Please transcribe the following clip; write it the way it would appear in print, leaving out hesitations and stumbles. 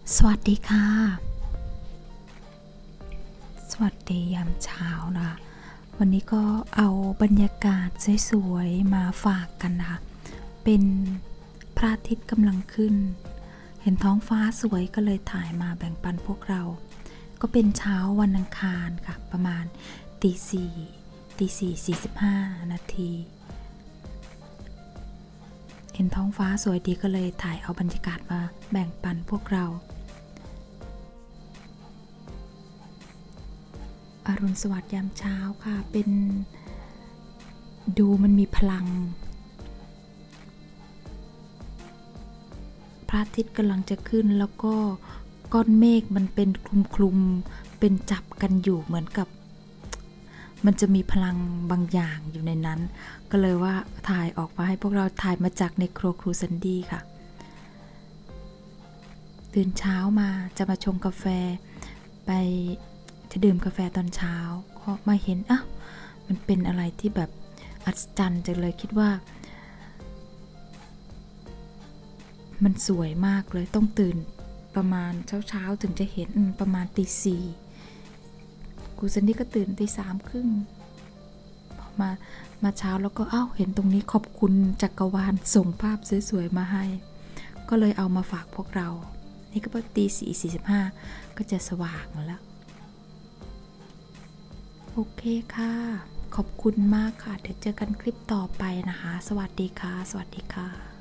สวัสดีค่ะสวัสดียามเช้านะวันนี้ก็เอาบรรยากาศสวยๆมาฝากกันนะคะเป็นพระอาทิตย์กำลังขึ้นเห็นท้องฟ้าสวยก็เลยถ่ายมาแบ่งปันพวกเราก็เป็นเช้าวันอังคารค่ะประมาณตี 4:45 นาทีเห็นท้องฟ้าสวยดีก็เลยถ่ายเอาบรรยากาศมาแบ่งปันพวกเราอรุณสวัสดิ์ยามเช้าค่ะเป็นดูมันมีพลังพระอาทิตย์กำลังจะขึ้นแล้วก็ก้อนเมฆมันเป็นคลุมเป็นจับกันอยู่เหมือนกับมันจะมีพลังบางอย่างอยู่ในนั้นก็เลยว่าถ่ายออกมาให้พวกเราถ่ายมาจากในครัวครูซันดี้ค่ะตื่นเช้ามาจะมาชงกาแฟไปจะดื่มกาแฟตอนเช้าก็มาเห็นมันเป็นอะไรที่แบบอัศจรรย์จังเลยคิดว่ามันสวยมากเลยต้องตื่นประมาณเช้าถึงจะเห็นประมาณตี 4ครูซันดี้ก็ตื่นตี 3:30พอมาเช้าแล้วก็เห็นตรงนี้ขอบคุณจักรวาลส่งภาพสวยๆมาให้ก็เลยเอามาฝากพวกเรานี่ก็ตี 4:45ก็จะสว่างแล้วโอเคค่ะขอบคุณมากค่ะเดี๋ยวเจอกันคลิปต่อไปนะคะสวัสดีค่ะสวัสดีค่ะ